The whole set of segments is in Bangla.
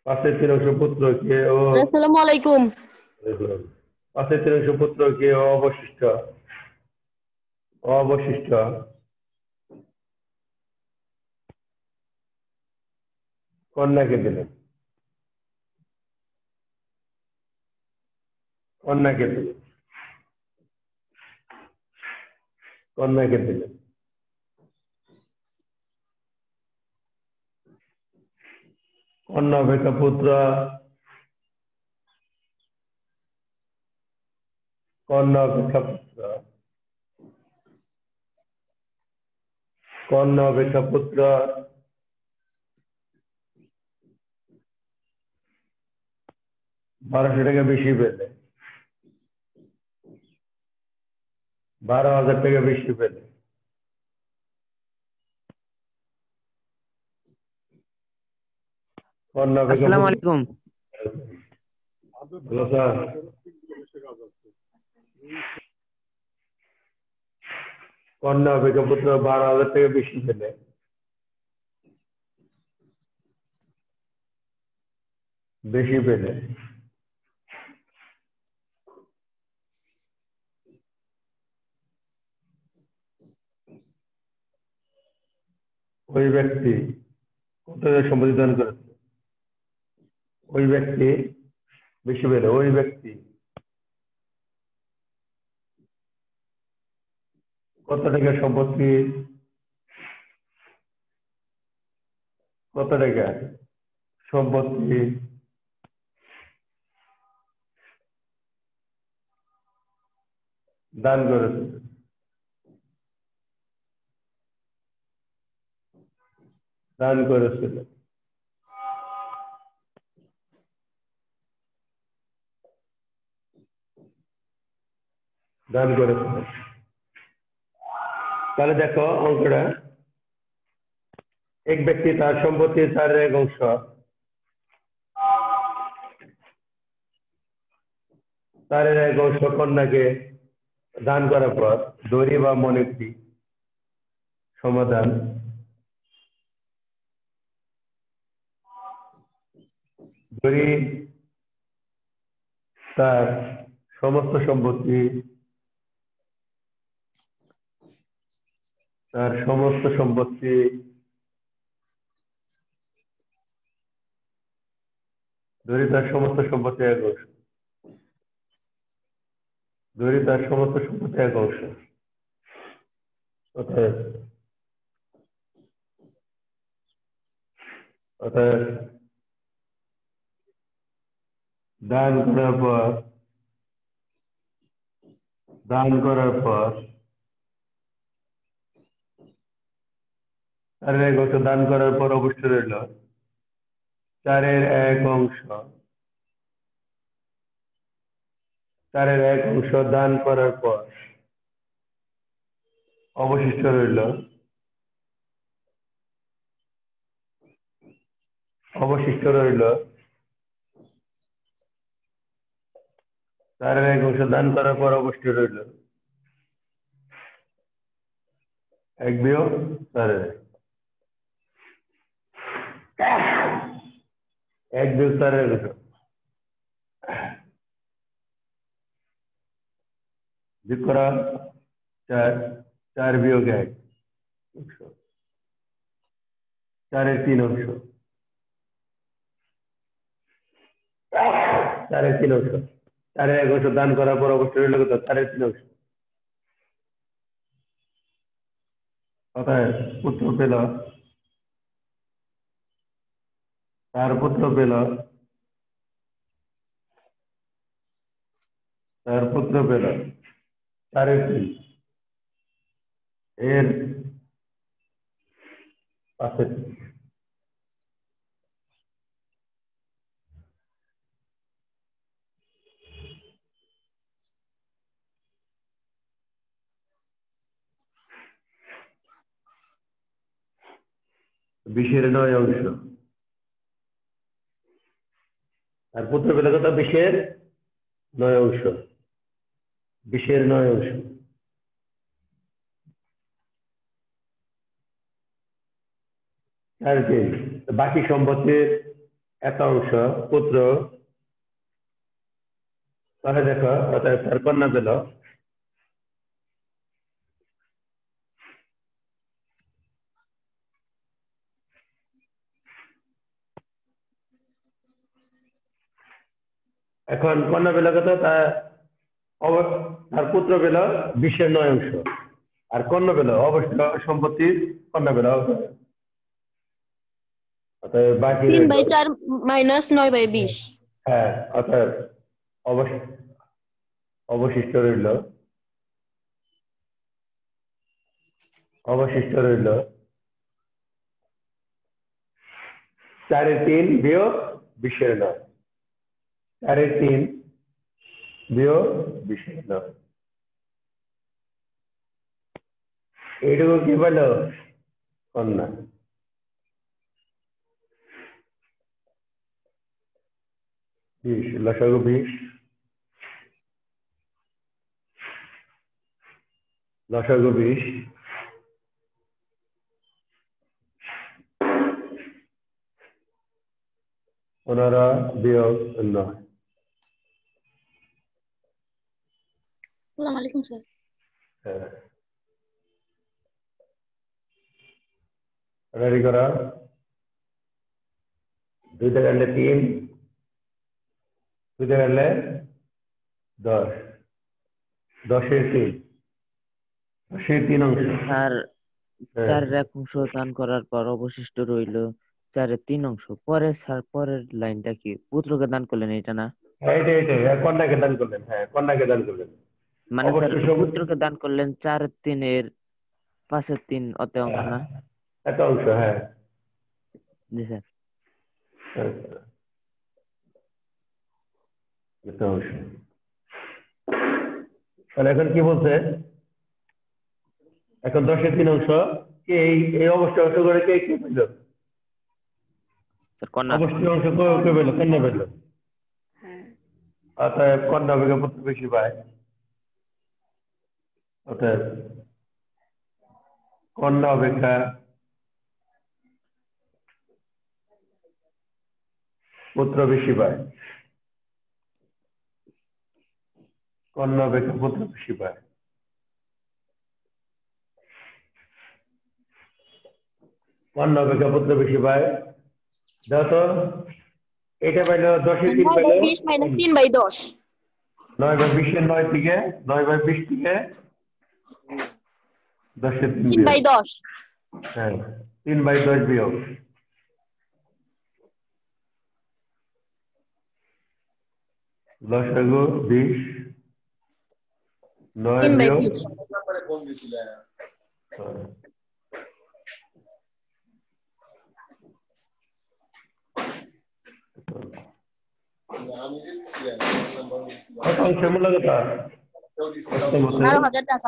পাঁচের তিন অংশ পুত্র কে ও আসসালামু আলাইকুম। পাঁচের তিন অংশ পুত্র কে ও অবশিষ্ট অবশিষ্ট কন্যাকে দিলেন কন্যাকে দিলেন কন্যাকে দিলেন কন্যা অপেক্ষা পুত্র কন্যা অপেক্ষা পুত্র কন্যা অপেক্ষা পুত্র 1200 টাকা বেশি পেলে 12,000 টাকা বেশি পেলে কন্যা অপেক্ষা আসসালামু পুত্র আলাইকুম। হ্যালো স্যার কন্যা অপেক্ষা পুত্র 12,000 টাকা বেশি পেলে বেশি পেলে ওই ব্যক্তি কত টাকা সম্পত্তি দান করেছে ওই ব্যক্তি বেশি পেলে ওই ব্যক্তি কত টাকা সম্পত্তি কত টাকা সম্পত্তি দান করেছে দান করেছিল দান করেছিল তাহলে দেখো অঙ্কটা এক ব্যক্তি তার সম্পত্তির 4/1 অংশ তারের 1 অংশ কন্যাকে দান করার পর দড়ি বা মনেটি সমাধান দড়ি তার সমস্ত সম্পত্তি তার সমস্ত সম্পত্তি দড়ি তার সমস্ত সম্পত্তি 1 অংশ দড়ি তার সমস্ত সম্পত্তি 1 অংশ অর্থাৎ অর্থাৎ দান করার পর দান করার পর তারের 1 অংশ দান করার পর অবশিষ্ট রইল 4/1 অংশ 4/1 অংশ দান করার পর অবশিষ্ট রইল অবশিষ্ট রইল 4/1 অংশ দান করার পর অবশিষ্ট রইল 1/4 1/4 যোগ করা 4 4-1 4/3 অংশ 4/3 অংশ 4/1 অংশ দান করার পর অবশিষ্ট রইল কত 4/3 অংশ অর্থাৎ পুত্র পেল তার পুত্র পেল তার পুত্র পেল 4/3 এর 5/3 20/9 অংশ আর পুত্র পেল কত 20/9 অংশ 20/9 অংশ আর কি বাকি সম্পত্তির এত অংশ পুত্র, তাহলে দেখো অতএব তার কন্যা পেল এখন কন্যা পেল কত তার পুত্র পেল 20/9 অংশ আর কন্যা পেল অবশিষ্ট সম্পত্তির কন্যা পেল অতএব বাকি 3/4 মাইনাস 9/20। হ্যাঁ অতএব অবশিষ্ট অবশিষ্ট রইল অবশিষ্ট রইল 4/3 বিয়োগ 20/9 4/3 বিয়োগ 20/9 এইটুকু কি পেল কন্যা 20 লসাগু 20 লসাগু 20 15 বিয়োগ 9 আসসালামু আলাইকুম স্যার। হ্যাঁ রেডি করা 2 তে গেলে 3 2 তে গেলে 10 10/3 10/3 অংশ আর হ্যাঁ 4 অংশ দান করার পর অবশিষ্ট রইল 4/3 অংশ। পরে স্যার পরের লাইনটা কি? পুত্রকে দান করলেন, এটা না? এইটাই কন্যাকে দান করলেন, হ্যাঁ কন্যাকে দান করলেন মানে স্যার অবশিষ্ট সম্পত্তি পুত্রকে দান করলেন 4/3 5/3 অত অংশ না? এত অংশ হ্যাঁ জি স্যার। এত অংশ তাহলে এখন কি বলছে এখন 10/3 অংশ কে এই অবস্থা অংশ করে কে কি পেল স্যার কন্যা। অবশিষ্ট অংশ কে পেল কন্যা পেল অতএব কন্যা অপেক্ষা পুত্র বেশি পায় অতএব কন্যা অপেক্ষা পুত্র বেশি পায় কন্যা অপেক্ষা পুত্র বেশি পায় কন্যা অপেক্ষা পুত্র বেশি পায় যত এটা পাইলো 10/3 পাইলো 9/20 মাইনাস 3/10। 9/20 থেকে 9/20 থেকে 10/3 বিয়োগ 3/10। হ্যাঁ 3/10 বিয়োগ লসাগু 20 9 বিয়োগ 3/20। কত অংশের মূল্য কত 12,000 টাকা।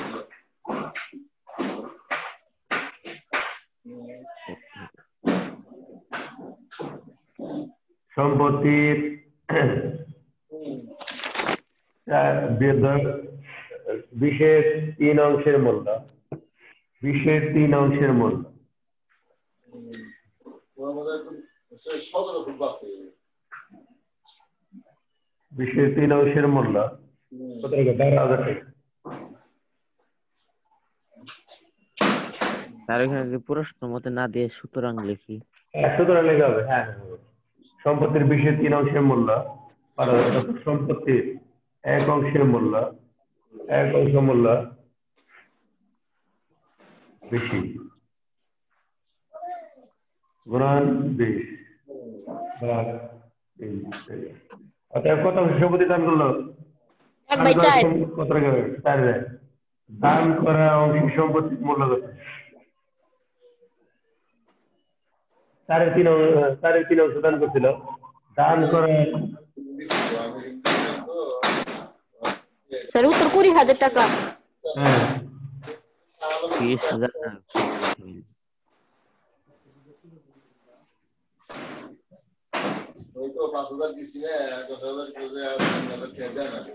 সম্পত্তির 20/3 অংশের মূল্য 20/3 অংশের মূল্য 20/3 অংশের মূল্য কত টাকা 12,000 টাকা তার এখানে যদি প্রশ্ন মতে না দিয়ে সুতরাং লিখি। সুতরাং লেখা হবে হ্যাঁ সম্পত্তির 20/3 অংশের মূল্য 12,000 টাকা সম্পত্তির 1 অংশের মূল্য 1 অংশ মূল্য বেশি গুণন 20 ভাগ 3 অতএব কত অংশ সম্পত্তি দান করলো 1/4। কত টাকা 4,000 দান করা অংশের সম্পত্তির মূল্য কত 3.5 অংশ দান করছিল দান করা স্যার উত্তর 20,000 টাকা। হ্যাঁ 30,000 টাকা। ওই তো 5,000 দিছি না 10,000 করে আর 3,000 কে দেন না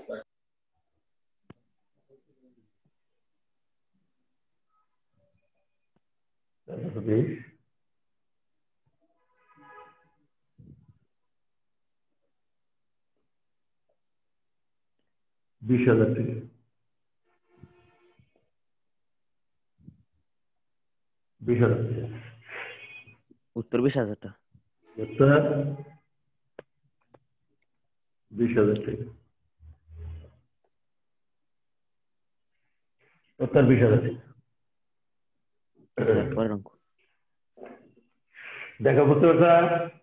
20,000 টাকা। উত্তর 20,000 টাকা। উত্তর 20,000 টাকা। উত্তর 20,000 টাকা। স্যার পরের অঙ্ক। দেখো বুঝতে পারছা?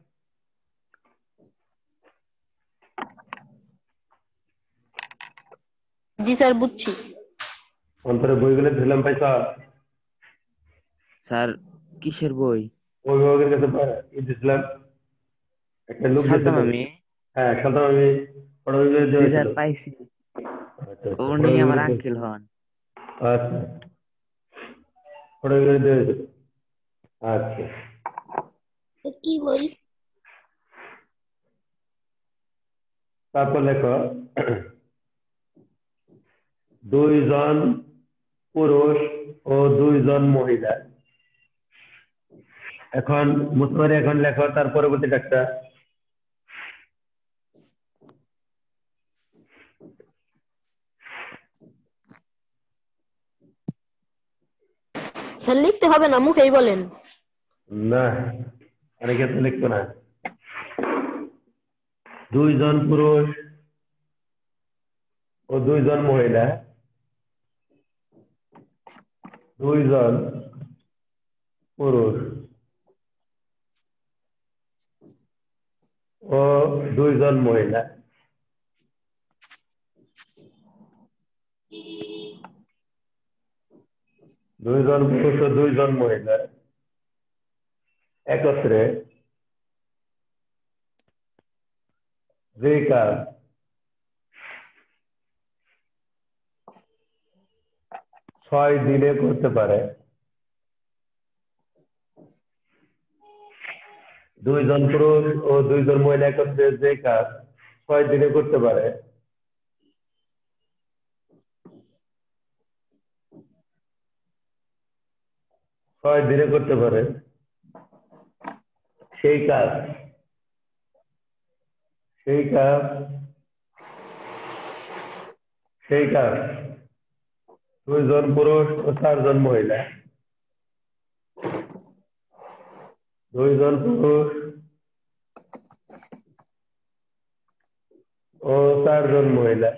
জি স্যার বুঝছি। অন্তরে বইগুলো দিলাম পাইছা? স্যার কিসের বই? অভিভাবকের কাছে দিছিলাম একটা লোক সালতাম দিয়েছিল। আমি। হ্যাঁ সালতাম আমি পড়াশোনা জি দিয়েছিল। স্যার পাইছি। আচ্ছা আচ্ছা উনি আমার আঙ্কেল হন। আচ্ছা পড়াশোনা দিয়েছিল। আচ্ছা কি বই? তারপর লেখো 2 জন পুরুষ ও 2 জন মহিলা। এখন মুসমারি এখন লেখো তার পরবর্তী একটা। স্যার লিখতে হবে না, মুখেই বলেন। না অনেকে তো লিখতো না। 2 জন পুরুষ ও 2 জন মহিলা। 2 জন পুরুষ ও 2 জন মহিলা। 2 জন পুরুষ ও 2 জন মহিলা একত্রে যে কাজ 6 দিনে করতে পারে। 2 জন পুরুষ ও 2 জন মহিলা একত্রে যে কাজ 6 দিনে করতে পারে। ছয় দিনে করতে পারে সেই কাজ 2 জন পুরুষ ও 4 জন মহিলা। 2 জন পুরুষ ও 4 জন মহিলা।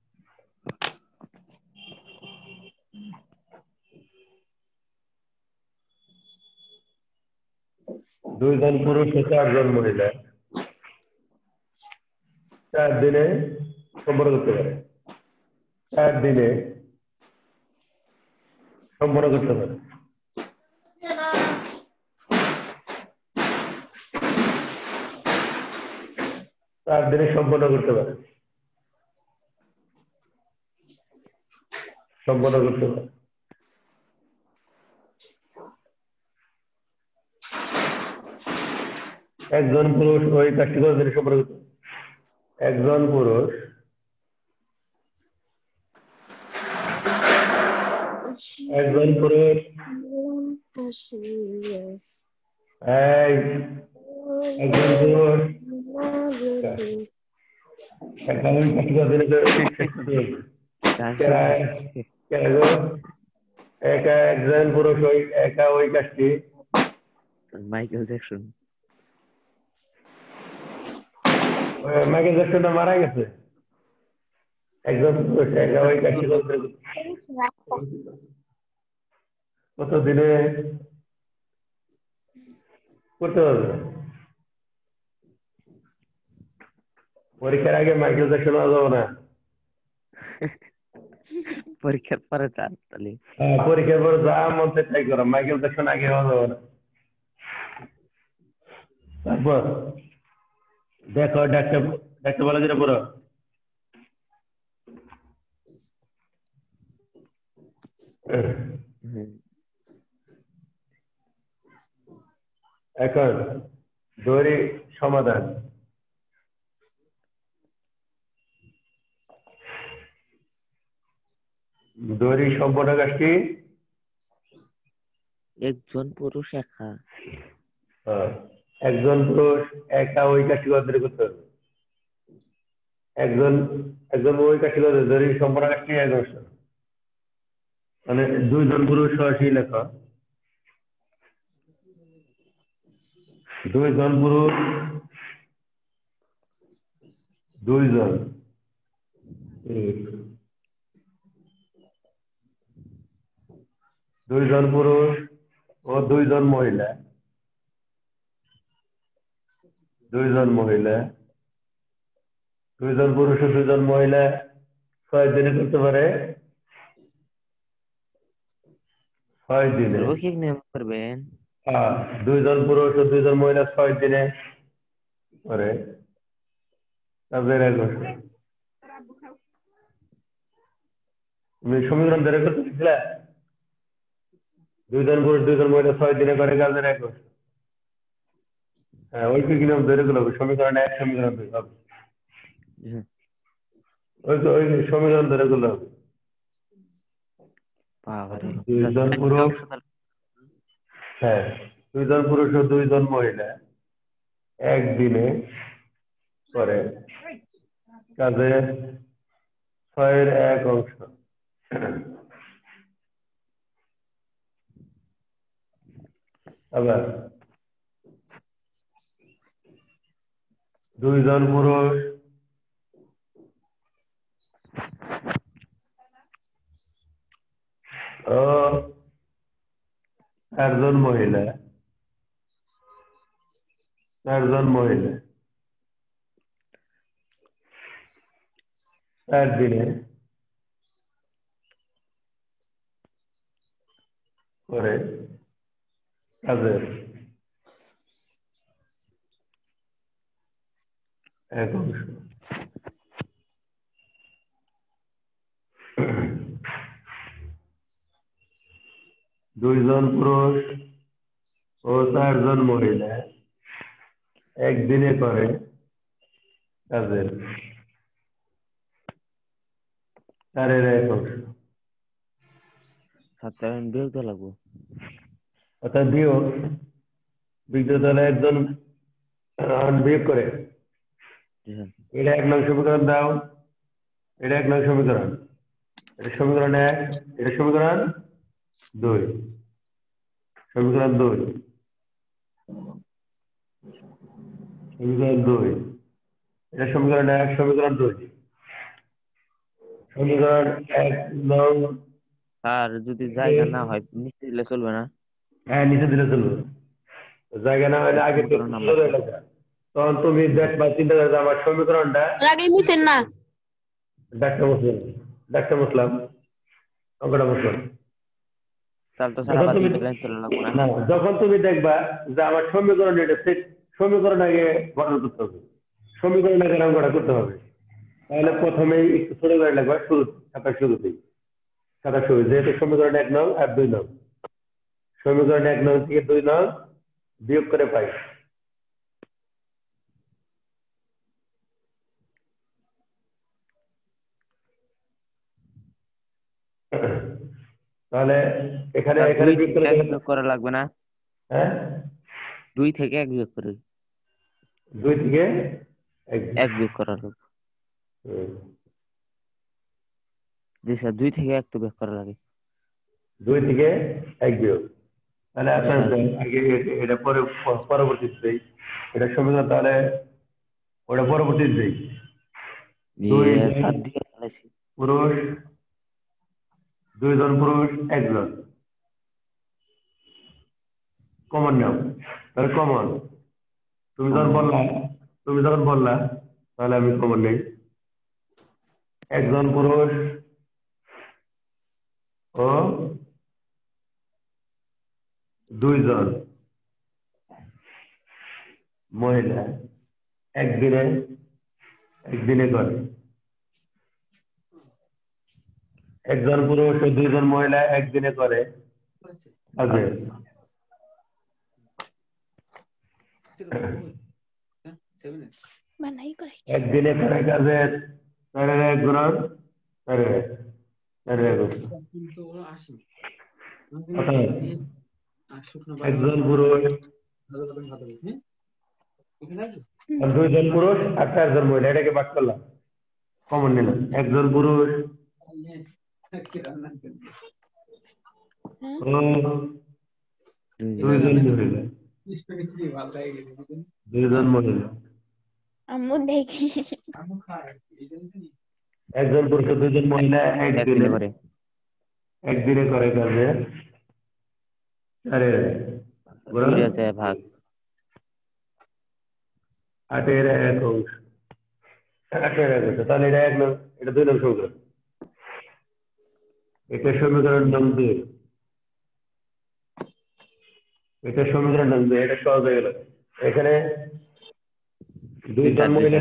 2 জন পুরুষ ও 4 জন মহিলা 4 দিনে সম্পন্ন করতে পারে। 4 দিনে সম্পন্ন করতে পারে। 4 দিনে সম্পন্ন করতে পারে। সম্পন্ন করতে পারে। একজন পুরুষ ওই কাজটি কত দিনে সম্পন্ন করতে পারে? একজন পুরুষ একজন পুরুষ এই একজন পুরুষ ওই কাজটি কত দিনে শেষ করতে পারে? একজন পুরুষ ওই কাজটি মাইকেল জ্যাকসন। মাইকেল জ্যাকসন মারা গেছে। একজন পুরুষ ওই কাজটি কত দিনে করতে পারবে? পরীক্ষার আগে মাইকেল জ্যাকসন হওয়া যাবে না। পরীক্ষার পরে চান তাহলে। পরীক্ষার পরে যা মন চায় তাই করো, মাইকেল জ্যাকসন আগে হওয়া যাবে না। তারপর দেখো ডাক্তার বলে যেটা পড়ো। এখন দড়ি সমাধান। দড়ি সম্পূর্ণ কাজটি একজন পুরুষ একা। একজন পুরুষ একা ওই কাজটি কত দিনে করতে পারবে? একজন একজন মহিলা ছিল ধরি সম্পর্ক একটি 11 মানে 2 জন পুরুষ সরাসরি লেখা 2 জন পুরুষ 2 জন 2 জন পুরুষ ও 2 জন মহিলা 2 জন মহিলা 2 জন পুরুষ ও 2 জন মহিলা 6 দিনে করতে পারে 6 দিনে রৈখিক নিয়ম করবেন 2 জন পুরুষ ও 2 জন মহিলা 6 দিনে করে তাদের তুমি সমীকরণ ধরে করতে দিছিলে 2 জন পুরুষ 2 জন মহিলা 6 দিনে করে কাজের 21 হ্যাঁ ওই কি নিয়ম ধরে করলে সমীকরণ 1 সমীকরণ 2 হবে ওই সমীকরণ ধরে করলে হবে বাবারে 2 জন পুরুষ হ্যাঁ 2 জন পুরুষ ও 2 জন মহিলা একদিনে করে কাজে 6 এর 1 অংশ আবার 2 জন পুরুষ ও 4 জন মহিলা 4 জন মহিলা 4 দিনে করে কাজের 1 অংশ 2 জন পুরুষ ও 4 জন মহিলা একদিনে করে কাজের 4 এর 1 অংশ সাধারণ বিয়োগ তো লাগবো অর্থাৎ বিয়োগ বিদ্যুৎ একজন বিয়োগ করে এটা 1 নং সমীকরণ দাও এটা 1 নং সমীকরণ এটা সমীকরণ 1 এটা সমীকরণ 2 সমীকরণ 2 সমীকরণ 2 এটা সমীকরণ 1 সমীকরণ 2 সমীকরণ 1 নং আর যদি জায়গা না হয় নিচে দিলে চলবে না হ্যাঁ নিচে দিলে চলবে জায়গা না হলে আগে তো তখন তুমি দেখবা চিন্তা করবে আমার সমীকরণটা আগেই মুছেন না ডাক্তার মুসলাম অঙ্কটা মুসলাম তাহলে তো সারা বাদ লাইন চলে লাগবো না যখন তুমি দেখবা যে আমার সমীকরণ এটা ঠিক সমীকরণ আগে গঠন করতে হবে সমীকরণ আগে অঙ্কটা করতে হবে তাহলে প্রথমেই একটু ছোট করে লাগবে শুরুতেই যেহেতু সমীকরণ 1 নং আর 2 নং সমীকরণ 1 নং থেকে 2 নং বিয়োগ করে পাই তাহলে এখানে বিয়োগ করা লাগবে না হ্যাঁ 2 থেকে 1 বিয়োগ করে 2 থেকে 1 বিয়োগ করা লাগবে জি স্যার 2 থেকে 1 তো বিয়োগ করা লাগে 2 থেকে 1 বিয়োগ তাহলে আপনার আগে এটা পরবর্তীতে এটা সমীকরণ তাহলে ওটা পরবর্তীতে পুরুষ 2 জন পুরুষ 1 জন কমন নাও তাহলে কমন তুমি যখন বললা তাহলে আমি কমন নেই 1 জন পুরুষ ও 2 জন মহিলা একদিনে করে 1 জন পুরুষ ও 2 জন মহিলা একদিনে করে আগে একদিনে করে কাজের 4 গুণন 1 জন পুরুষ 2 জন পুরুষ আর 4 জন মহিলা এটাকে ভাগ করলাম কমন নিলাম একজন পুরুষ ও দুইজন মহিলা দুইজন মহিলা আম্মু দেখি একজন পুরুষ ও দুইজন মহিলা একদিনে করে একদিনে করে কাজে আরে দুইটা যায় ভাগ 8 এর 1 অংশ 8 এর 1 অংশ তাহলে এটা 1 নং এটা 2 নং সমীকরণ এটা সমীকরণ নং 2 এটা সমীকরণ নং 2 এটা সহজ হয়ে গেল এখানে দুইজন মহিলা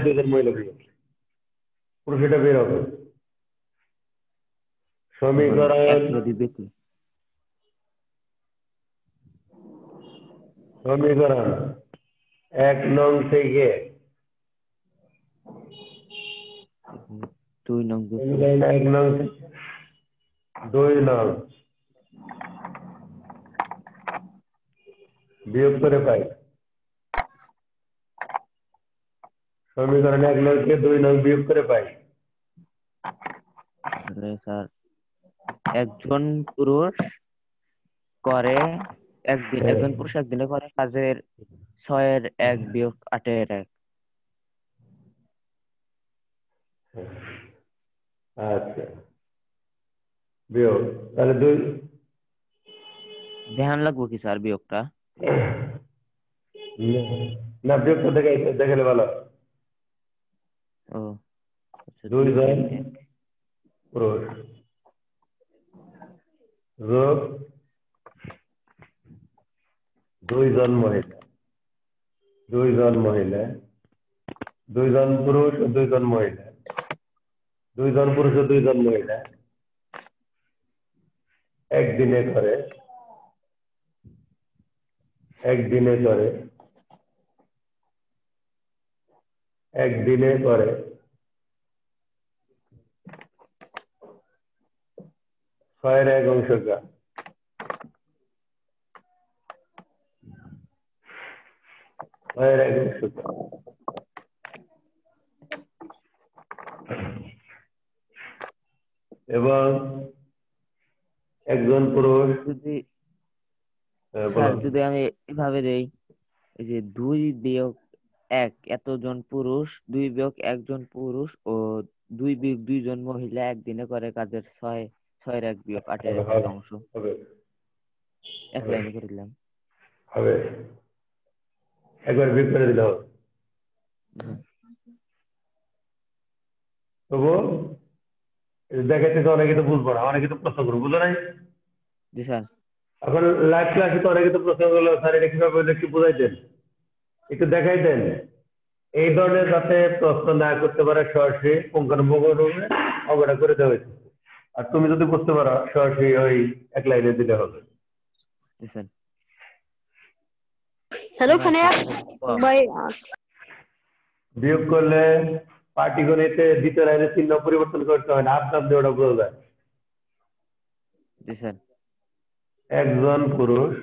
পুরুষ এটা বের হবে সমীকরণ সমীকরণ 1 নং থেকে 2 নং সমীকরণ 1 নং থেকে 2 নং বিয়োগ করে পাই সমীকরণ 1 নং থেকে 2 নং বিয়োগ করে পাই স্যার একজন পুরুষ করে একদিন একজন পুরুষ একদিনে করে কাজের 6 এর 1 বিয়োগ 8 এর 1 আচ্ছা বিয়োগ তাহলে 2 ধ্যান লাগবো কি স্যার বিয়োগটা না বিয়োগটা দেখালে ভালো ও আচ্ছা 2 জন পুরুষ যোগ 2 জন মহিলা 2 জন মহিলা 2 জন পুরুষ ও 2 জন মহিলা 2 জন পুরুষ ও 2 জন মহিলা একদিনে করে একদিনে করে 6 এর 1 অংশ কা 6 এর 1 অংশ কা এবং একজন পুরুষ যদি স্যার যদি আমি এভাবে দেই এই যে 2 বিয়োগ 1 এতজন পুরুষ 2 বিয়োগ 1 জন পুরুষ ও 2 বিয়োগ 2 জন মহিলা একদিনে করে কাজের 6 এর 1 বিয়োগ 8 এর 1 অংশ হবে এক লাইনে করে দিলাম হবে একবার বিয়োগ করে দিলে হবে তবু দেখাইতে তো অনেকে তো বুঝবো না অনেকে তো প্রশ্ন করবো বুঝো নাই জি স্যার এখন লাইভ ক্লাসে তো অনেকে তো প্রশ্ন করলো স্যার এটা কিভাবে একটু বুঝাইতেন একটু দেখাইতেন এই ধরনের যাতে প্রশ্ন না করতে পারে সরাসরি পুঙ্খানুপুঙ্খভাবে অঙ্কটা করে দেওয়া হয়েছে আর তুমি যদি বুঝতে পারো সরাসরি ওই 1 লাইনে দিলে হবে জি স্যার স্যার ওখানে ভাই বিয়োগ করলে পাটিগণিতে দ্বিতীয় লাইনে চিহ্ন পরিবর্তন করতে হয় না আপনার দিয়ে ওটা বোঝা যায় জি স্যার একজন পুরুষ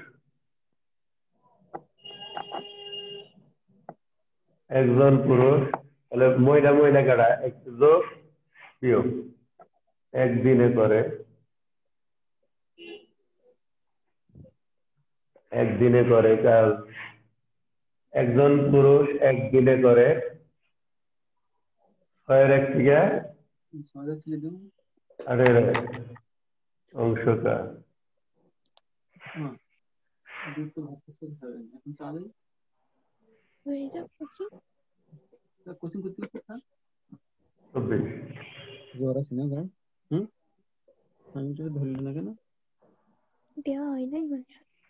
তাহলে মহিলা মহিলা কাটা একটু যোগ বিয়োগ একদিনে করে কাজ একজন পুরুষ একদিনে করে 6 এর 1 থেকে 8 এর 1 অংশ কাজ দেওয়া হয় নাই মানে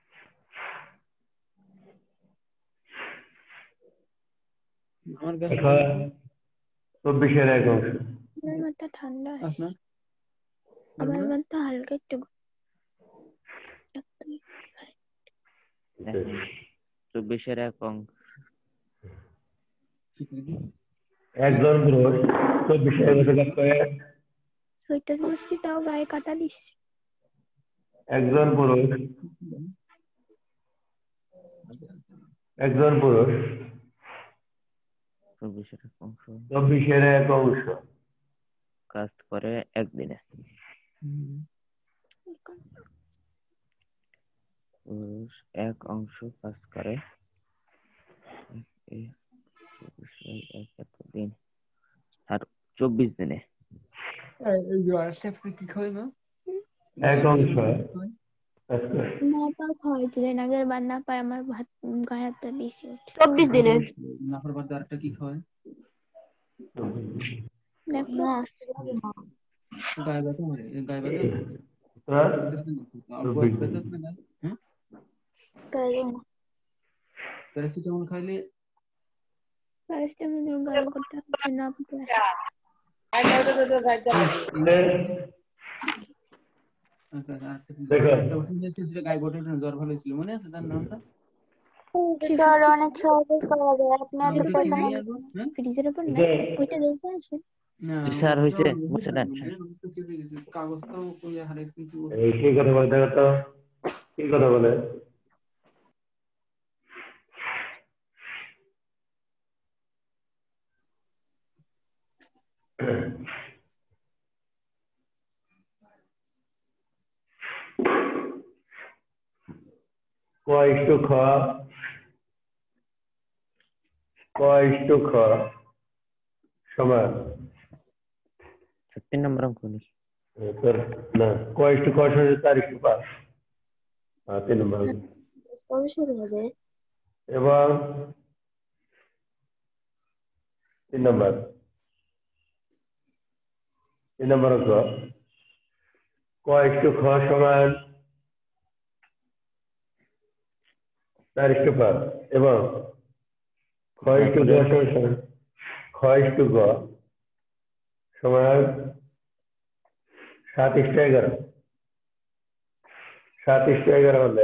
24 এর 1 অংশ আমার মাথা ঠান্ডা আছে আমার মাথা হালকা একটু 24 এর 1 অংশ একজন পুরুষ 24 এর 1 কাজ করে সোয়েটার পরছি তাও গায়ে কাটা দিচ্ছে একজন পুরুষ 24 এর 1 অংশ 24 এর 1 অংশ কাজ করে একদিনে। পুরুষ এক অংশ কাজ করে দিন আর 24 দিনে। এক অংশ নাপাক হয় যে নাগের বার না পায় আমার গায়ে হাতটা বেশি ওঠে। 24 দিনে। নাফার বাদ আরেকটা কি খাওয়ায়? দেখো গায়ে ব্যথা হয়, গায়ে ব্যথা আছে? ব্যথা আছে না? হ্যাঁ, প্যারাসিটামল খাইলে প্যারাসিটামল গায়ে করতে হবে না পাকলে। গায়ে গোটে জ্বর ভালো ছিল, মনে আছে তার নামটা? অনেক সহজেই করা যায়, আপনি এত পয়সা ফ্রিজের উপর না ওইটা দেখে আসেন। স্যার হইছে বুঝছেন? কাগজটাও কই হারাইছে কিন্তু এই কি কথা বলে দেখো তো, কি কথা বলে? কয়ষ্ট খ কয়ষ্ট খ সমান 3 নম্বর অঙ্ক নি তোর না কয়ষ্ট খ সমান 4:5 3 নম্বর কবে শুরু হবে? এবং 3 নম্বর অঙ্ক কয়ষ্ট খ সমান 4:5 এবং ক্ষয়ষ্ট গ সমান ক্ষয়ষ্ট গ সমান 7:11 7:11 হলে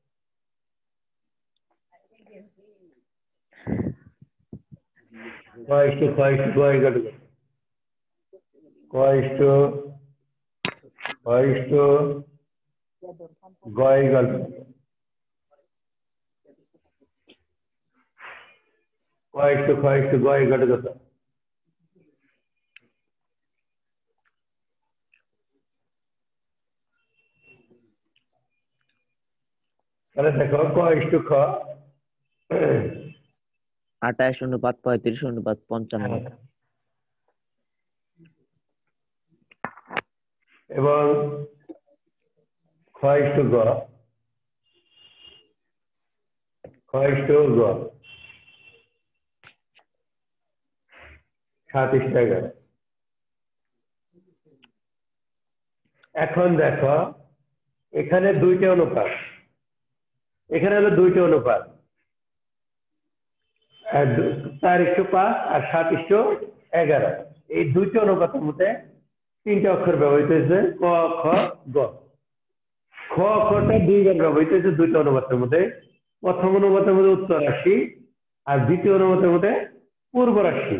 ক্ষয়ষ্ট গ ইকুয়াল টু ক্ষয়ষ্ট গ ইকুয়াল টু ক্ষয়ষ্ট গ ইকুয়াল টু কত? তাহলে দেখো কয়ষ্ট খ 28:35:55 এবং ক্ষয়ষ্ট গ 7:11। এখন দেখো এখানে দুইটা অনুপাত, এখানে হলো দুইটা অনুপাত 4:5 আর 7:11। এই দুইটা অনুপাতের মধ্যে 3টা অক্ষর ব্যবহৃত হয়েছে ক খ গ। খ খটা 2বার ব্যবহৃত হয়েছে দুইটা অনুপাতের মধ্যে। প্রথম অনুপাতের মধ্যে উত্তর রাশি আর দ্বিতীয় অনুপাতের মধ্যে পূর্ব রাশি।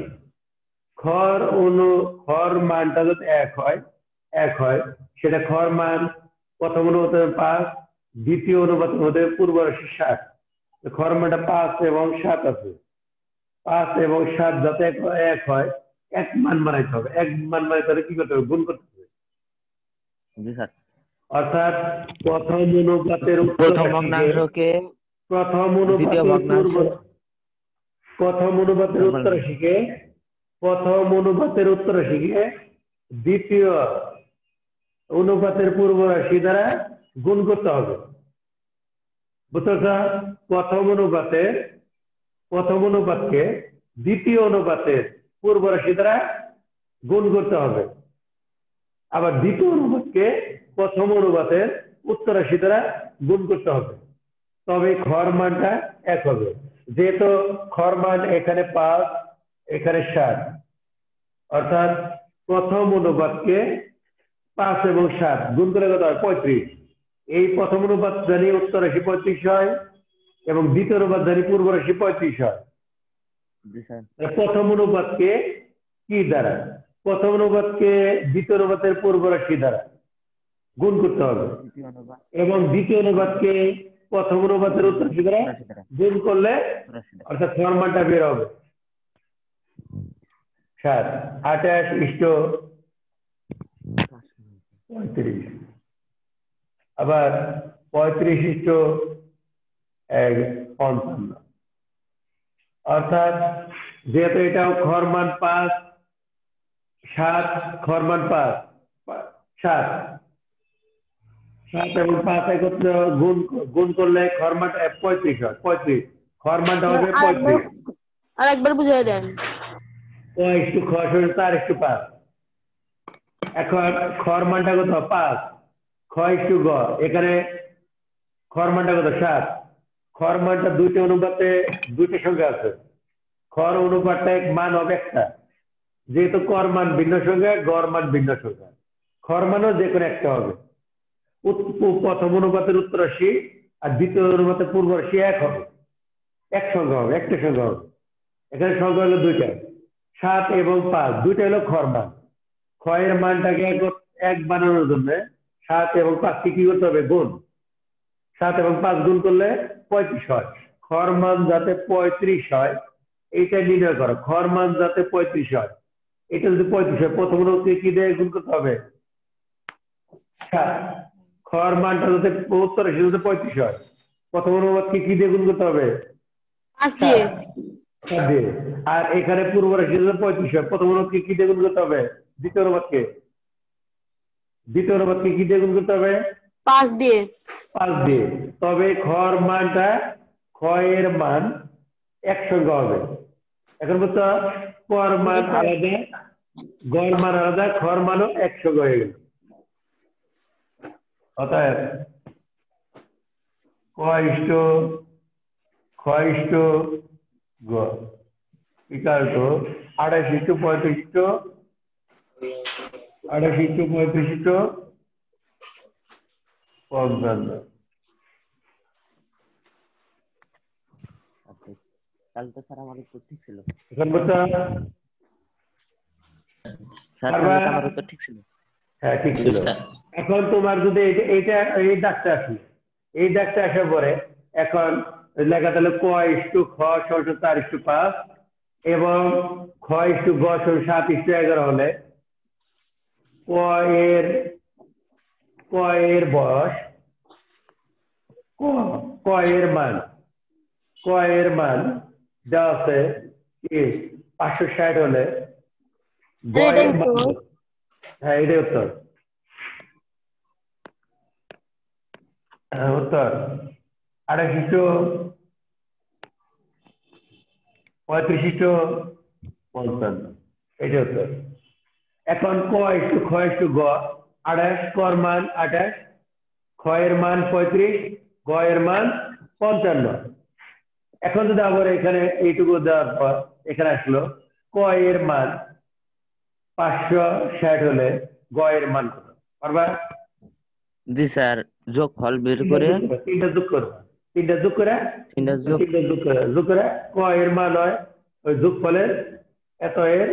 খর মানটা যদি এক হয় সেটা খর মান প্রথম অনুপাতের 5, দ্বিতীয় অনুপাতের মধ্যে পূর্ব রাশি 7। খর মানটা 5 এবং 7 আছে। 5 এবং 7 যাতে এক হয় এক মান বানাইতে হবে। এক মান বানাইতে হলে কি করতে হবে? গুণ করতে হবে। জি স্যার। অর্থাৎ প্রথম অনুপাতের প্রথম ভগ্নাংশকে প্রথম অনুপাতের উত্তর রাশিকে দ্বিতীয় অনুপাতের পূর্ব রাশি দ্বারা গুণ করতে হবে। বুঝছো? প্রথম অনুপাতকে দ্বিতীয় অনুপাতের পূর্ব রাশি দ্বারা গুণ করতে হবে, আবার দ্বিতীয় অনুপাতকে প্রথম অনুপাতের উত্তর রাশি দ্বারা গুণ করতে হবে, তবে খর মানটা এক হবে। যেহেতু খর মান এখানে 5 এখানে 7, অর্থাৎ প্রথম অনুপাতকে 5 এবং 7 গুণ করে কত হয়? 35। এই প্রথম অনুপাত জানি উত্তর রাশি 35 হয় এবং দ্বিতীয় অনুপাত জানি পূর্ব রাশি 35 হয়। প্রথম অনুপাতকে কি দ্বারা? প্রথম অনুপাতকে দ্বিতীয় অনুপাতের পূর্ব রাশি দ্বারা গুণ করতে হবে এবং দ্বিতীয় অনুপাতকে প্রথম অনুপাতের উত্তর রাশি দ্বারা গুণ করলে অর্থাৎ ফরমানটা বের হবে 7। 28 35 আবার 35:55 অর্থাৎ যেহেতু এটা খড় মান 5 7 খড় মান 5 7 7 এবং 5 একত্রে গুণ করলে খড় মান 35 হয় 35 খড় মানটা হবে 35 আরেকবার বুঝিয়ে দেন। ক/4:5 এখন খড় মানটা কত 5 খ/গ এখানে খড় মানটা কত 7 খড় মানটা দুইটা অনুপাতে দুইটা সংখ্যা আছে খড় অনুপাতটা মান হবে একটা যেহেতু কর মান ভিন্ন সংখ্যা গড় মান ভিন্ন সংখ্যা খড় মানও যে কোনো একটা হবে প্রথম অনুপাতের উত্তর রাশি আর দ্বিতীয় অনুপাতের পূর্ব রাশি এক হবে এক সংখ্যা হবে একটা সংখ্যা হবে এখানে সংখ্যা হলো দুইটা 7 এবং 5 দুইটা হলো খড় মান ক্ষয়ের মানটাকে এক বানানোর জন্য 7 এবং 5 কি করতে হবে গুণ 7 এবং 5 গুণ করলে 35 হয় খড় মান যাতে 35 হয় এইটা নির্ণয় করো খড় মান যাতে 35 হয় এটা যদি 35 হয় প্রথম অনুপাতকে কি দিয়ে গুণ করতে হবে 7 খড় মানটা যাতে উত্তর রাশি যাতে 35 হয় প্রথম অনুপাতকে কি দিয়ে গুণ করতে হবে 5 দিয়ে। আর এখানে পূর্ব রাশি যাতে 35 হয় প্রথম অনুপাতকে কি দিয়ে গুণ করতে হবে দ্বিতীয় অনুপাতকে কি দিয়ে গুণ করতে হবে 5 দিয়ে। তবে খড় মানটা ক্ষয়ের মান একসঙ্গে হবে এখন বলতো কর মান আলাদা গড় মান আলাদা খড় মানও একসঙ্গে হয়ে গেল অতএব খ/গ ইকুয়াল টু 28:35:55 তাহলে তো স্যার আমার উত্তর ঠিক ছিল এখন বলতো স্যার তাহলে তো আমার উত্তর ঠিক ছিল হ্যাঁ ঠিক ছিল এখন তোমার যদি এইটা এই দাগটা আসে এই দাগটা আসার পরে এখন লেখা তাহলে ক/খ=4:5 এবং খ/গ=7:11 হলে ক এর বয়স ক এর মান দেওয়া আছে কি 560 হলে হ্যাঁ এটাই উত্তর উত্তর 28:35:55 এটা উত্তর এখন ক/খ=গ 28 কর মান 28 খ এর মান 35 গ এর মান 55 এখন যদি আবার এখানে এইটুকু দেওয়ার পর এখানে আসলো ক এর মান 560 হলে গ এর মান কত পারবা জি স্যার যোগফল বের করে তিনটা যোগ করে ক এর মান হয় ওই যোগফলের এত এর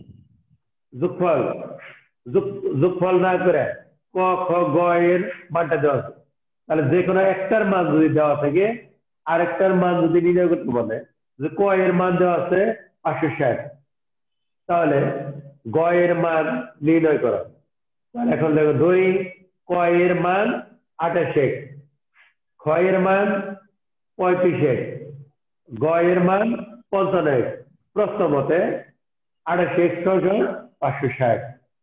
যোগফল না করে ক খ গ এর মানটা দেওয়া আছে তাহলে যে কোনো একটার মান যদি দেওয়া থাকে আরেকটার মান যদি নির্ণয় করতে বলে যে ক এর মান দেওয়া আছে 560 তাহলে গ এর মান নির্ণয় করা তাহলে এখন দেখো 2 ক এর মান 28 খ এর মান 35 গ এর মান 55 প্রশ্ন মতে 28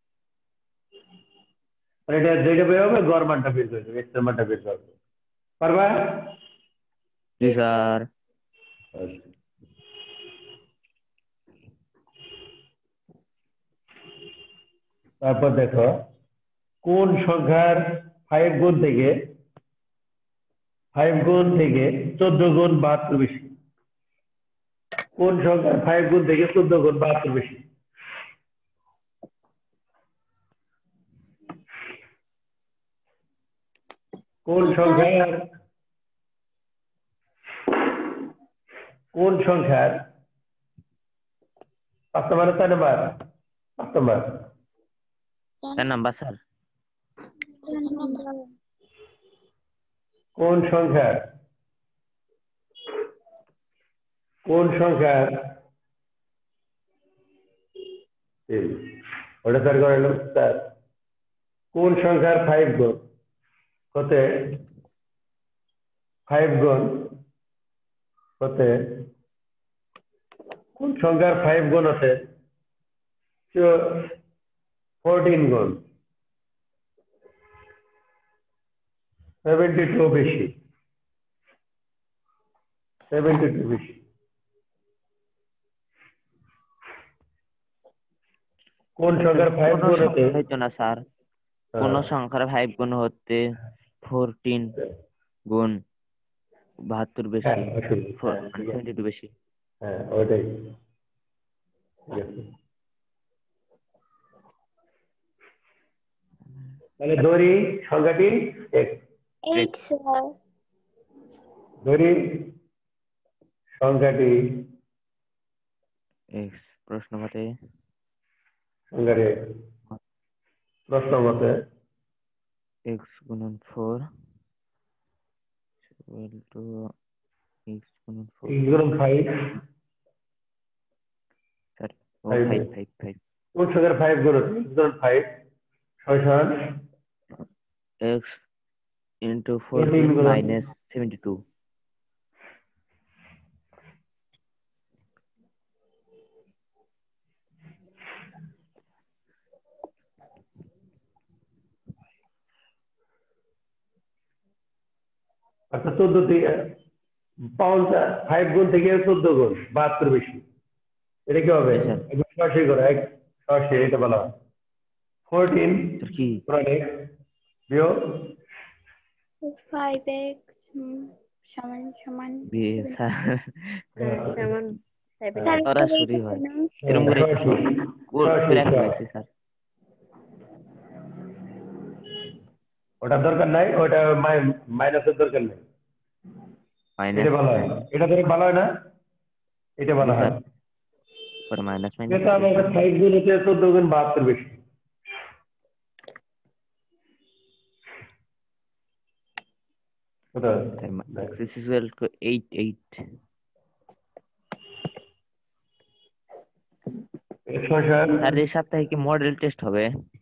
560 এটা যেটা বের হবে গড় মানটা বের করে দেবে এক্সের মানটা বের করবে পারবা জি স্যার তারপর দেখো কোন সংখ্যার 5 গুণ থেকে 14 গুণ 72 বেশি কোন সংখ্যার 5 গুণ থেকে 14 গুণ 72 বেশি কোন সংখ্যার 5 নম্বর 4 নম্বর 5 নম্বর 4 নাম্বার স্যার কোন সংখ্যার ওটা স্যার করাইলাম স্যার কোন সংখ্যার 5 গুণ হতে 5 গুণ হতে কোন সংখ্যার 5 গুণ হতে 14 গুণ 72 বেশি 72 বেশি কোন সংখ্যার 5 কোনো গুণ হতে সংখ্যা হইতো না স্যার, কোন সংখ্যার 5 গুণ হতে 14 গুণ 72 বেশি, 72 বেশি। হ্যাঁ ওইটাই ঠিক আছে। তাহলে ধরি সংখ্যাটি x, 8 স্যার। ধরি সংখ্যাটি x প্রশ্ন মতে সংখ্যাটি প্রশ্ন মতে x গুণন 4 equal to x গুণন 4 5 স্যার, ও Five 5 5 5 কোন সংখ্যার 5 গুণ হতে x গুণন 5 সমান x into 14 14 গুণন minus 72। আচ্ছা 14 থেকে পাউন্ড 5 গুণ থেকে 14 গুণ 72 বেশি, এটা কি হবে? স্যার একবার সরাসরি করো, এক সরাসরি এটা বলা হয় 14 স্যার কি x বিয়োগ 5x সমান সমান স্যার সমান স্যার সরাসরি হয় এরকম করে সরাসরি গেছে স্যার। ওটা দরকার নাই, ওটা মাইনাসের দরকার নাই, মাইনাস এটা ভালো হয়, এটা ধরে ভালো হয় না, এটা ভালো হয়। পরে মাইনাস মাইনাস এটা আমাদের 5 গুণ হতে 14 গুণ 72 বেশি। x is equal to 8 8 sir এই সপ্তাহে কি মডেল টেস্ট হবে?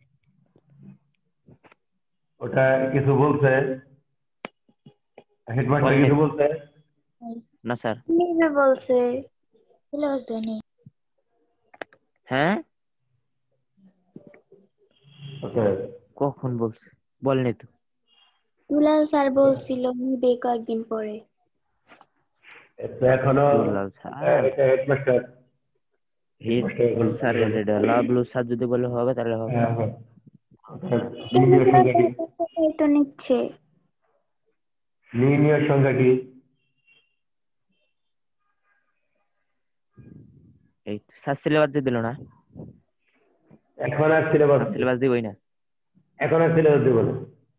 ওটা কিছু বলছে হেডমাস্টার, কিছু বলছে না স্যার। নিজে বলছে সিলেবাস দেয়নি। হ্যাঁ আচ্ছা কখন বলছে? বলেনি তো। দুলাল স্যার বলছিল নিবে কয়েকদিন পরে। এখনো দুলাল স্যার এটা হেডমাস্টার স্যার এটা লাভলু স্যার যদি বলে হবে তাহলে হবে। তো নিচ্ছে নির্ণয় সংখ্যাটি এই স্যার সিলেবাস দিয়ে দিল না, এখন আর সিলেবাস সিলেবাস দিবই না। এখন আর সিলেবাস দেবো না,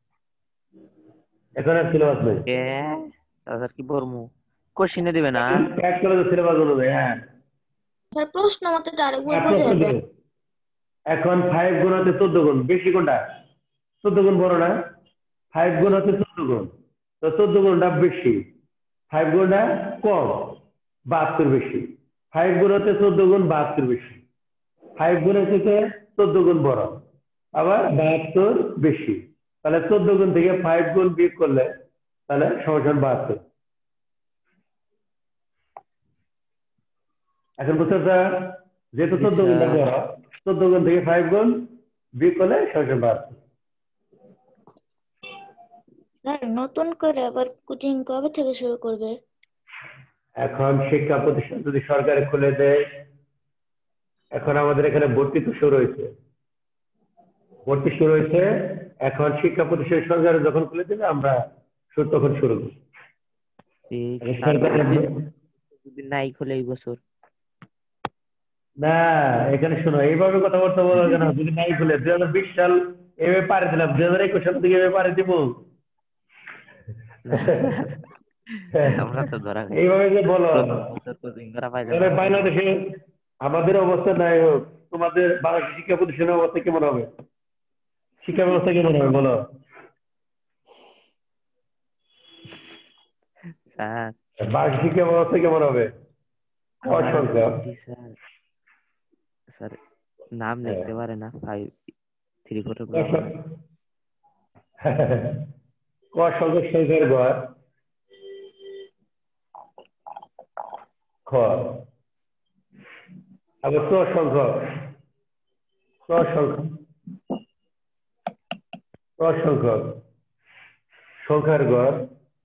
এখন আর সিলেবাস নেই, এ স্যার কি বলবো, কোশ্চেনে দিবে না। এক করে সিলেবাস অনুযায়ী। হ্যাঁ স্যার প্রশ্ন মতে আরেকবার বুঝিয়ে দেন। এখন 5 গুণ হতে 14 গুণ বেশি, কোনটা 14 গুণ বড় না? 5 গুণ হতে 14 গুণ, তো 14 গুণটা বেশি, 5 গুণটা কম 72 বেশি। 5 গুণ হতে 14 গুণ 72 বেশি, 5 গুণের থেকে 14 গুণ বড়, আবার 72 বেশি। তাহলে 14 গুণ থেকে 5 গুণ বিয়োগ করলে তাহলে সমান 72। এখন বুঝতে পারছ, যেহেতু 14 গুণটা বড়, 14 গুণ থেকে 5 গুণ বিয়োগ করলে সমান 72। স্যার নতুন করে আবার কোচিং কবে থেকে শুরু করবে? এখন শিক্ষা প্রতিষ্ঠান যদি সরকারে খুলে দেয়, এখন আমাদের এখানে ভর্তি তো শুরু হয়েছে, ভর্তি শুরু হয়েছে, এখন শিক্ষা প্রতিষ্ঠান সরকারে যখন খুলে দেবে আমরা তখন শুরু করব। যদি নাই খুলে এই বছর না এখানে শোনো, এইভাবে কথাবার্তা বলা কেন, যদি নাই খুলে 2020 সাল এভাবে পারে দিলাম, 2021 সাল থেকে এভাবে পারে দিব, আমরা তো ধরা খাই। এইভাবে যে বলো, কোচিং করা পাই তাহলে বাংলাদেশে আমাদের অবস্থা নাই হোক, তোমাদের বাংলাদেশ শিক্ষা প্রতিষ্ঠানের অবস্থা কেমন হবে, শিক্ষা ব্যবস্থা কেমন হবে বলো? বাংলাদেশ শিক্ষা ব্যবস্থা কেমন হবে? স্যার নাম লিখতে পারে না, 5 3 4 ক সংখ্যক সংখ্যার গড় খ। আবার চ সংখ্যক সংখ্যার গড়।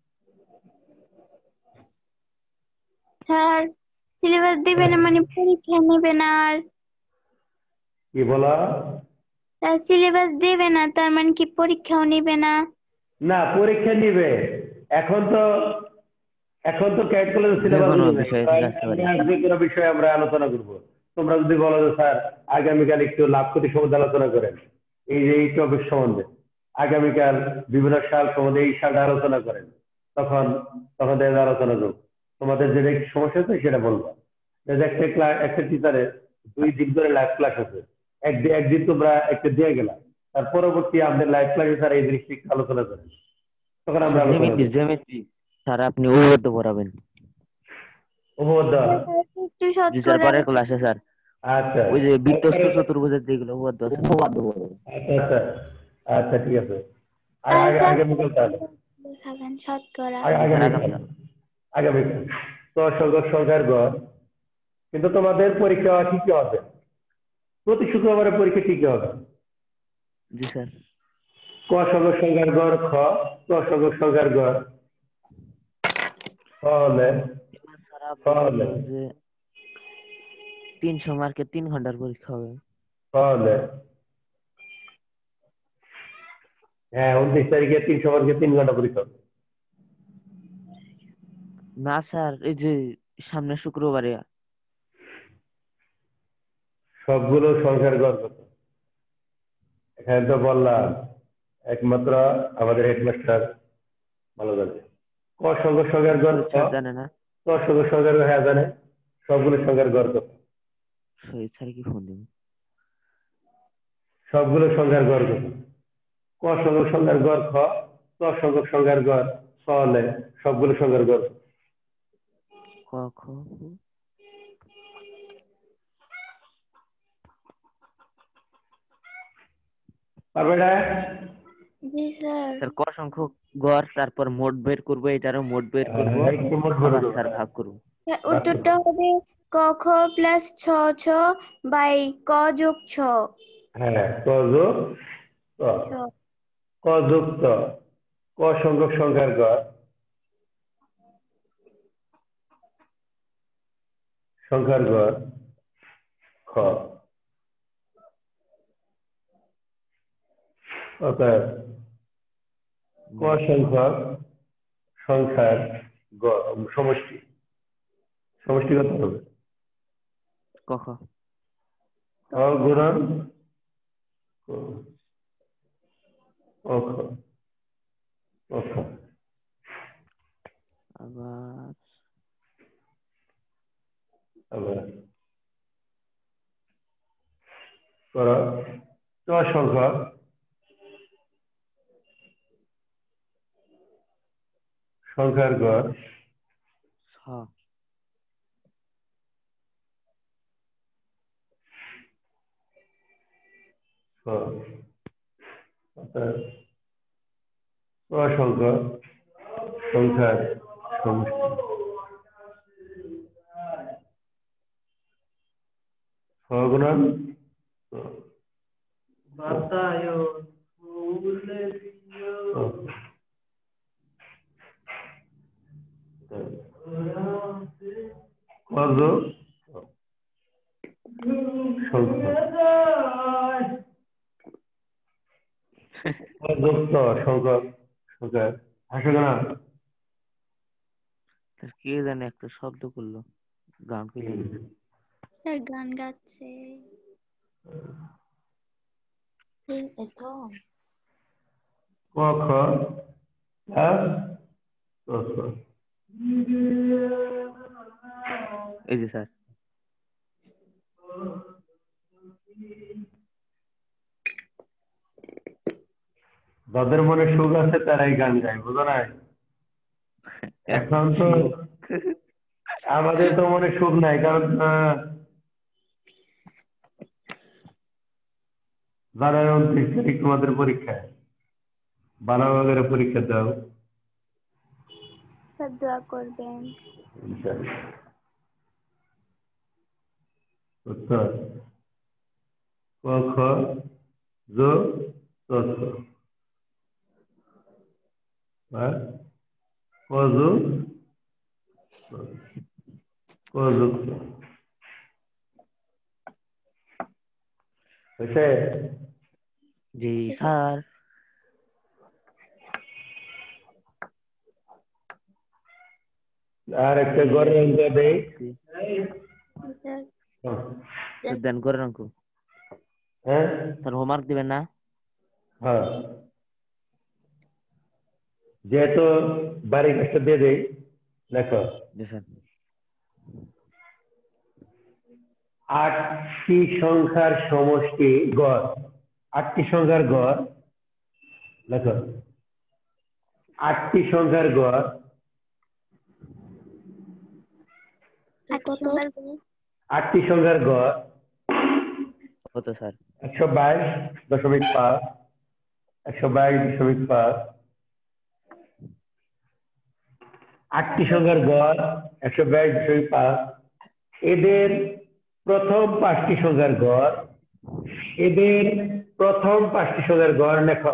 স্যার সিলেবাস দেবে না মানে পরীক্ষা নেবে না আর? কি বলা? স্যার সিলেবাস দেবে না তার মানে কি পরীক্ষাও নেবে না? না, পরীক্ষা নিবে। এখন তো ক্যালকুলাস সিলেবাস যেকোনো নিবে। বিষয় থেকে আসতে পারে। যে কোনো বিষয়ে আমরা আলোচনা করব। তোমরা যদি বলো যে স্যার আগামীকাল একটু লাভ ক্ষতি সম্বন্ধে আলোচনা করেন, এই যে এই টপিক সম্বন্ধে আগামীকাল বিভিন্ন সাল সম্বন্ধে এই সালটা আলোচনা করেন, তখন আলোচনা করব। তোমাদের যে সমস্যা আছে সেটা বলবো। একটা টিচারের 2 দিন ধরে লাইভ ক্লাস আছে, একদিন তোমরা একটা দিয়ে গেলা, তার পরবর্তী আমাদের লাইভ ক্লাসে স্যার এই জিনিসটি আলোচনা করেন, তখন আমরা আলোচনা করব। জ্যামিতি স্যার আপনি উপপাদ্য পড়াবেন। উপপাদ্য? একটু জি স্যার, শতকরা পরের ক্লাসে স্যার। আচ্ছা ওই যে বৃত্তস্থ চতুর্ভুজের যেগুলো উপপাদ্য আছে। আচ্ছা আচ্ছা ঠিক আছে। আগামীকাল তাহলে দেখাবেন শতকরা। আগামীকাল তো সংখ্যার গড়। কিন্তু তোমাদের পরীক্ষা ঠিকই হবে, প্রতি শুক্রবারে পরীক্ষা ঠিকই হবে। জি স্যার। ক সংখ্যার গড় খ, ক সংখ্যার গড় হলে যে 300 মার্কের 3 ঘন্টার পরীক্ষা হবে। হলে হ্যাঁ 29 তারিখে 300 মার্কের 3 ঘন্টা পরীক্ষা হবে। না স্যার, এই যে সামনে শুক্রবারে। সবগুলো সংখ্যার গড় কত? এখানে তো বললাম একমাত্র আমাদের হেডমাস্টার ভালো জানে। ক সংখ্যার গড় জানে না? ক সংখ্যার গড় হ্যাঁ জানে। সবগুলো সংখ্যার গড় কত? শহীদ স্যার কি ফোন দেবেন? সবগুলো সংখ্যার গড় কত? ক সংখ্যার গড় খ, ক সংখ্যার গড় ছ হলে সবগুলো সংখ্যার গড় কত? ক খ পারবে না? জি স্যার। স্যার ক সংখ্যক গড়, তারপর মোট বের করবো, এটারও মোট বের করবো, আবার স্যার ভাগ করবো। উত্তরটা হবে ক খ প্লাস ছ ছ বাই ক যোগ ছ। হ্যাঁ, ক যোগ ছ। ক সংখ্যার গড় খ। অতএব ক সংখ্যার গড় সমষ্টি কত হবে? ক খ ক গুণন ক খ। আবার করো চ সংখ্যার গড় ছ। সংখ্যার সমষ্টি গুণন সংখ্যার হাসে না। কে জানে একটা শব্দ করলো, গান কইলো। স্যার গান গাচ্ছে। ক খ এই যে স্যার, যাদের মনে সুখ আছে তারাই গান গায়, বুঝো না? এখন তো আমাদের তো মনে সুখ নাই, কারণ জানুয়ারি 29 তারিখ তোমাদের পরীক্ষা। ভালোভাবে পরীক্ষা দাও। স্যার দোয়া করবেন। ইনশাআল্লাহ। উত্তর ক খ জ চ ছ। হ্যাঁ ক জ ক জ ছ। হয়েছে? জি স্যার। আর একটা গড়ের অঙ্ক দেই। স্যার দেন করে অঙ্ক। হ্যাঁ স্যার হোমওয়ার্ক দিবেন না? হ্যাঁ যেহেতু বাড়ির কাজটা দিয়ে দেই, দেখো জি স্যার। 8টি সংখ্যার সমষ্টি গড়। 8টি সংখ্যার গড় দেখো, 8টি সংখ্যার গড় কত? 8টি সংখ্যার গড় কত স্যার? 122.5 122.5। 8টি সংখ্যার গড় 122.5। এদের প্রথম 5টি সংখ্যার গড়, এদের প্রথম 5টি সংখ্যার গড় লেখো।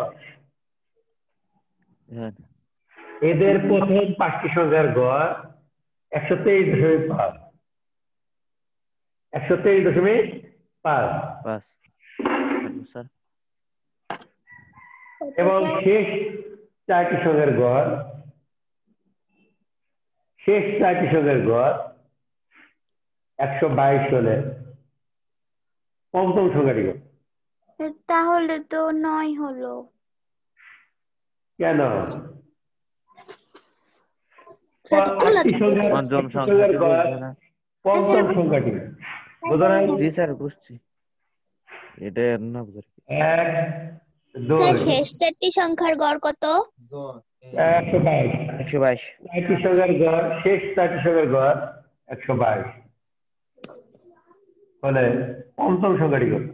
হ্যাঁ এদের প্রথম 5টি সংখ্যার গড় 123.5 123.5 পাস স্যার। এবং শেষ 4টি সংখ্যার গড়, শেষ 4টি সংখ্যার গড় 122 হলে পঞ্চম সংখ্যাটি কত? তাহলে তো 9 হলো। কেন? পঞ্চম সংখ্যাটি গড় বলছে না? পঞ্চম সংখ্যাটি বুঝো নাই? জি স্যার বুঝছি, এটা না বুঝার কি। 1 2 স্যার শেষ 4টি সংখ্যার গড় কত? 122। 122। 4টি সংখ্যার গড়, শেষ 4টি সংখ্যার গড় 122 হলে পঞ্চম সংখ্যাটি কত?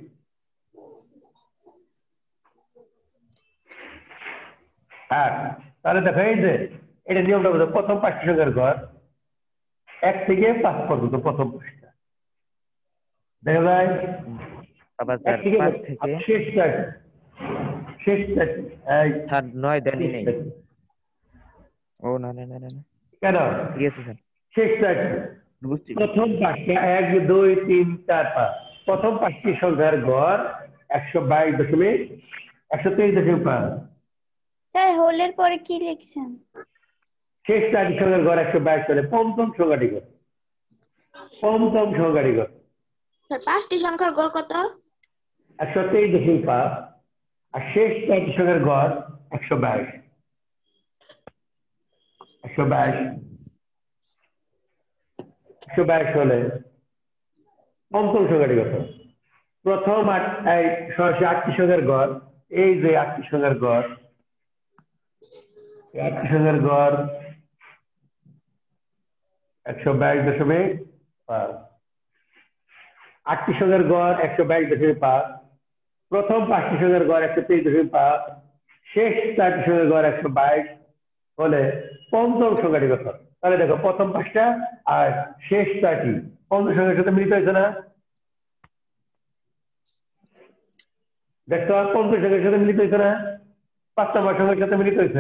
তাহলে দেখো এই যে এটা নিয়মটা বুঝো। প্রথম 5টি সংখ্যার গড় 1 থেকে 5 পর্যন্ত প্রথম 5টা দেখা যায়। আবার স্যার 5 থেকে শেষ 4টি, শেষ 4টি স্যার 9 দেনই নাই। ও না না না না কেন? ঠিক আছে স্যার শেষ 4টি বুঝছি। প্রথম 5টা 1 2 3 4 5 প্রথম 5টি সংখ্যার গড় 123.5। স্যার হোলের পরে কি লিখছেন? শেষ 4টি সংখ্যার গড় 122 হলে পঞ্চম সংখ্যাটি কত? পঞ্চম সংখ্যাটি কত? স্যার 5টি সংখ্যার গড় কত? 123.5 আর শেষ 4টি সংখ্যার গড় 122 হলে পঞ্চম সংখ্যাটি কত? প্রথম 8টি সংখ্যার গড়, এই যে 8টি সংখ্যার গড়, 8টি সংখ্যার গড় 122.5। 8টি সংখ্যার গড় 122.5, প্রথম 5টি সংখ্যার গড় 123.5, শেষ 4টি সংখ্যার গড় 122 হলে পঞ্চম সংখ্যাটি কত? তাহলে দেখো প্রথম 5টা আর শেষ 4টি পঞ্চম সংখ্যার সাথে মিলিত হয়েছে না? দেখো পঞ্চম সংখ্যার সাথে মিলিত হয়েছে না? 5 নম্বর সংখ্যার সাথে মিলিত হয়েছে।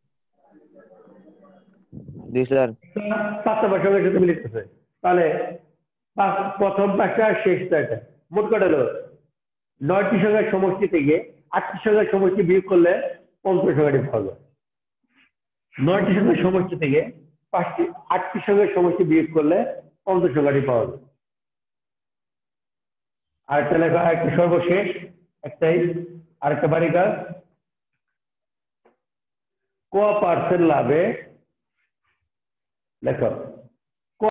জি স্যার। 5 নম্বর সংখ্যার সাথে মিলিত হয়েছে। তাহলে প্রথম 5টা আর শেষ 4টা মোট কত হলো? 9টি সংখ্যার সমষ্টি থেকে 8টি সংখ্যার সমষ্টি বিয়োগ করলে পঞ্চম সংখ্যাটি পাওয়া যায়। 9টি সংখ্যার সমষ্টি থেকে 8টি সংখ্যার সমষ্টি বিয়োগ করলে পঞ্চম সংখ্যাটি পাওয়া যায়। আরেকটা লেখা, একটা সর্বশেষ একটাই আরেকটা বাড়ি কাজ। ক% লাভে লেখো